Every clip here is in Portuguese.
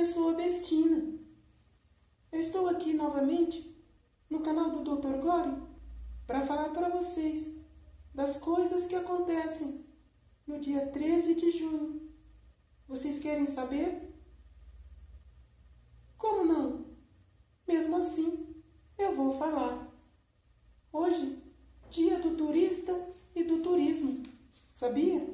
sou a Bestina. Eu estou aqui novamente no canal do Dr. Gore para falar para vocês das coisas que acontecem no dia 13 de junho. Vocês querem saber? Como não? Mesmo assim, eu vou falar. Hoje, dia do turista e do turismo. Sabia?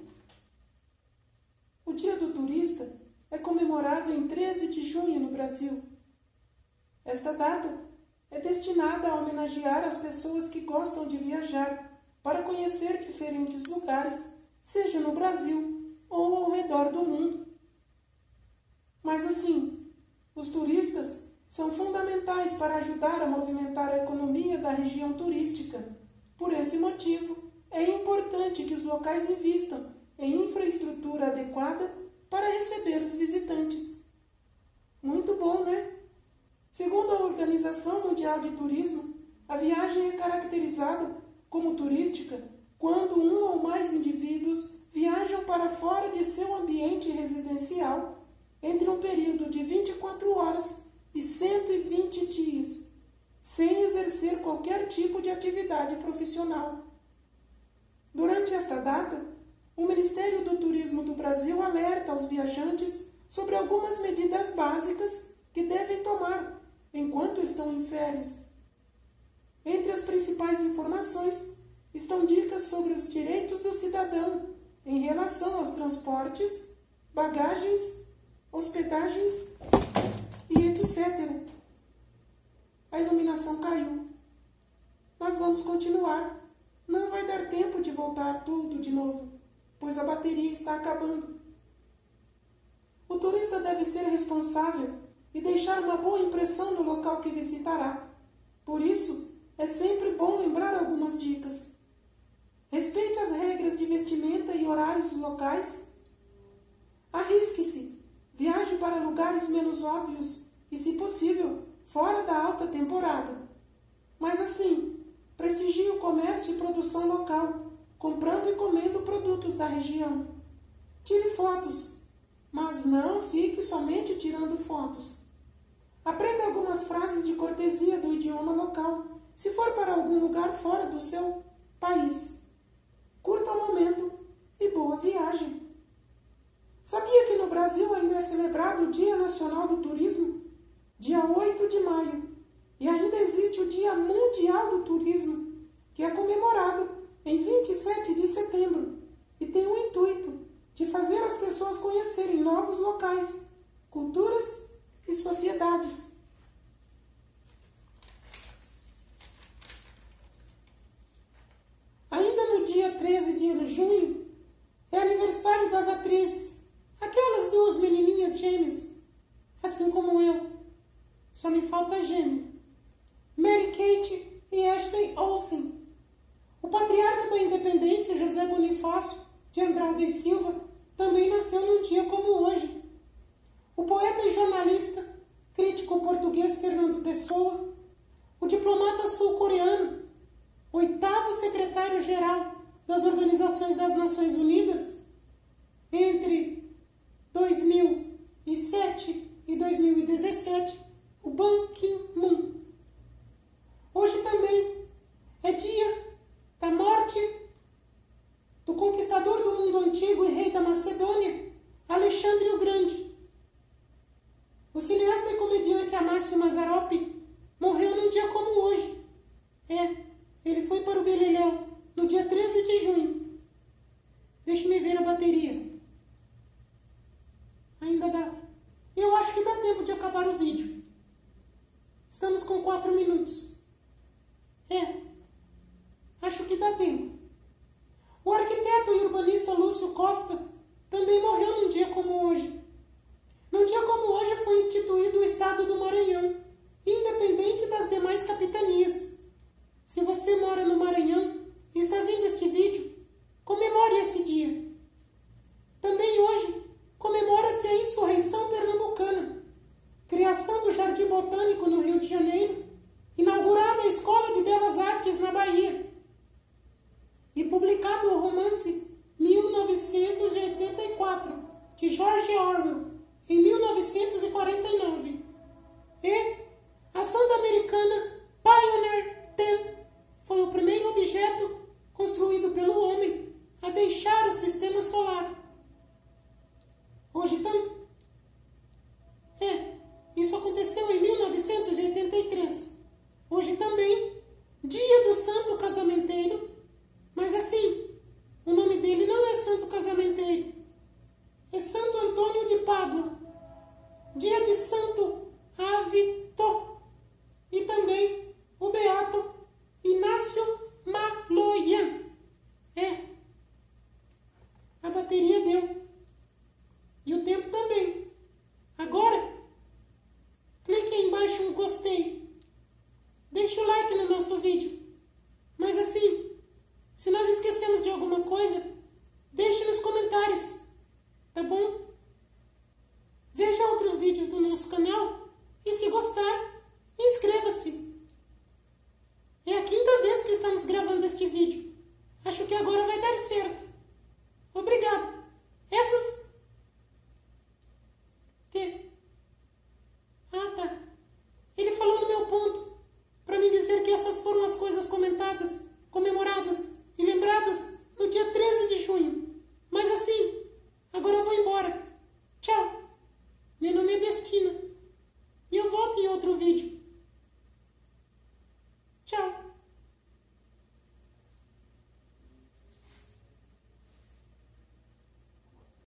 O dia do turista é comemorado em 13 de junho no Brasil. Esta data é destinada a homenagear as pessoas que gostam de viajar para conhecer diferentes lugares, seja no Brasil ou ao redor do mundo. Mas assim, os turistas são fundamentais para ajudar a movimentar a economia da região turística. Por esse motivo, é importante que os locais invistam em infraestrutura adequada para receber os visitantes. Muito bom, né? Segundo a Organização Mundial de Turismo, a viagem é caracterizada como turística quando um ou mais indivíduos viajam para fora de seu ambiente residencial entre um período de 24 horas e 120 dias, sem exercer qualquer tipo de atividade profissional. Durante esta data, o Ministério do Turismo do Brasil alerta aos viajantes sobre algumas medidas básicas que devem tomar enquanto estão em férias. Entre as principais informações estão dicas sobre os direitos do cidadão em relação aos transportes, bagagens, hospedagens e etc. A iluminação caiu. Mas vamos continuar. Não vai dar tempo de voltar tudo de novo, pois a bateria está acabando. O turista deve ser responsável e deixar uma boa impressão no local que visitará. Por isso, é sempre bom lembrar algumas dicas. Respeite as regras de vestimenta e horários locais. Arrisque-se. Viaje para lugares menos óbvios e, se possível, fora da alta temporada. Mas assim, prestigie o comércio e produção local, comprando e comendo produtos da região. Tire fotos, mas não fique somente tirando fotos. Aprenda algumas frases de cortesia do idioma local, se for para algum lugar fora do seu país. Curta o momento e boa viagem. Sabia que no Brasil ainda é celebrado o Dia Nacional do Turismo? Dia 8 de maio. E ainda existe o Dia Mundial do Turismo, que é comemorado em 27 de setembro e tem o intuito de fazer as pessoas conhecerem novos locais, culturas e sociedades. Ainda no dia 13 de junho é aniversário das atrizes, aquelas duas menininhas gêmeas, assim como eu. Só me falta gêmea. Mary-Kate e Ashley Olsen. O patriarca da independência, José Bonifácio de Andrade e Silva, também nasceu num dia como hoje. O poeta e jornalista, crítico português Fernando Pessoa, o diplomata sul-coreano, 8º secretário-geral das Organizações das Nações Unidas, entre 2007 e 2017, o Ban Ki-moon. Hoje também é dia da morte do conquistador do mundo antigo e rei da Macedônia, Alexandre o Grande. O cineasta e comediante Amácio Mazzaropi morreu num dia como hoje. Ele foi para o Beleléu no dia 13 de junho. Deixe-me ver a bateria. Ainda dá. Eu acho que dá tempo de acabar o vídeo. Estamos com 4 minutos. Acho que dá tempo. O arquiteto e urbanista Lúcio Costa também morreu num dia como hoje. Num dia como hoje foi instituído o Estado do Maranhão, independente das demais capitanias. Se você mora no Maranhão e está vendo este vídeo, comemore esse dia. Também hoje comemora-se a Insurreição Pernambucana, criação do Jardim Botânico no Rio de Janeiro, inaugurada a Escola de Belas Artes na Bahia e publicado o romance 1984, de George Orwell, em 1949. E a sonda americana Pioneer 10 foi o primeiro objeto construído pelo homem a deixar o sistema solar. Hoje também. Isso aconteceu em 1983. Hoje também, dia do Santo Casamenteiro, mas assim, o nome dele não é Santo Casamenteiro, é Santo Antônio de Pádua, dia de Santo Avito e também o Beato Inácio Maloyan. A bateria deu.